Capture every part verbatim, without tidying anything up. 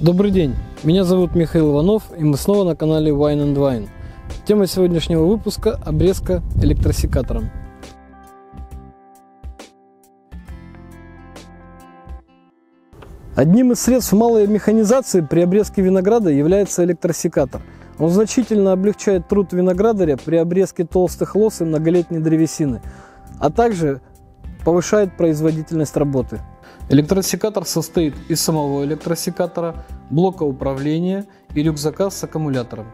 Добрый день, меня зовут Михаил Иванов, и мы снова на канале Wine and Wine. Тема сегодняшнего выпуска – обрезка электросекатором. Одним из средств малой механизации при обрезке винограда является электросекатор. Он значительно облегчает труд виноградаря при обрезке толстых лоз и многолетней древесины, а также повышает производительность работы. Электросекатор состоит из самого электросекатора, блока управления и рюкзака с аккумулятором.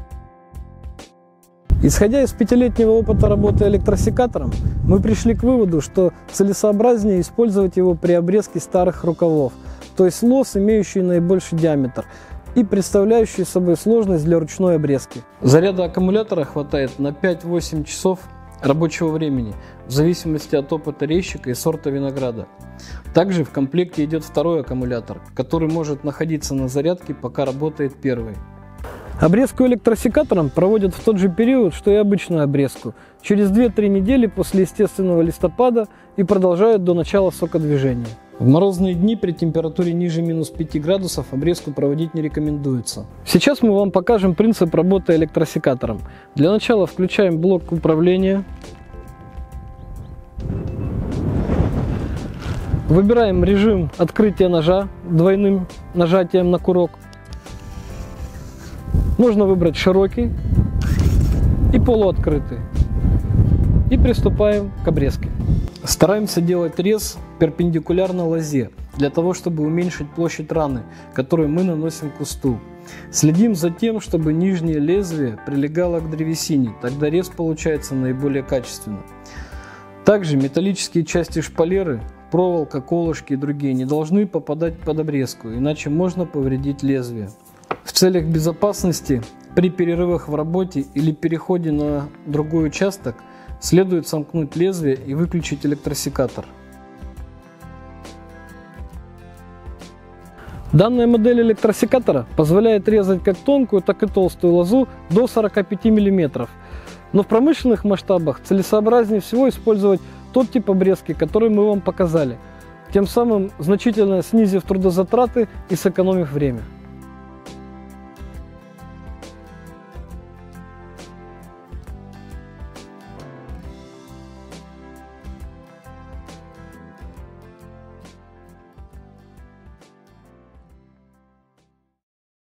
Исходя из пятилетнего опыта работы электросекатором, мы пришли к выводу, что целесообразнее использовать его при обрезке старых рукавов, то есть лоз, имеющие наибольший диаметр и представляющие собой сложность для ручной обрезки. Заряда аккумулятора хватает на пять-восемь часов рабочего времени, в зависимости от опыта резчика и сорта винограда. Также в комплекте идет второй аккумулятор, который может находиться на зарядке, пока работает первый. Обрезку электросекатором проводят в тот же период, что и обычную обрезку, через две-три недели после естественного листопада, и продолжают до начала сокодвижения. В морозные дни при температуре ниже минус пяти градусов обрезку проводить не рекомендуется. Сейчас мы вам покажем принцип работы электросекатором. Для начала включаем блок управления. Выбираем режим открытия ножа двойным нажатием на курок. Можно выбрать широкий и полуоткрытый. И приступаем к обрезке. Стараемся делать рез перпендикулярно лозе, для того, чтобы уменьшить площадь раны, которую мы наносим к кусту. Следим за тем, чтобы нижнее лезвие прилегало к древесине, тогда рез получается наиболее качественно. Также металлические части шпалеры, проволока, колышки и другие не должны попадать под обрезку, иначе можно повредить лезвие. В целях безопасности при перерывах в работе или переходе на другой участок следует сомкнуть лезвие и выключить электросекатор. Данная модель электросекатора позволяет резать как тонкую, так и толстую лозу до сорока пяти миллиметров. Но в промышленных масштабах целесообразнее всего использовать тот тип обрезки, который мы вам показали, тем самым значительно снизив трудозатраты и сэкономив время.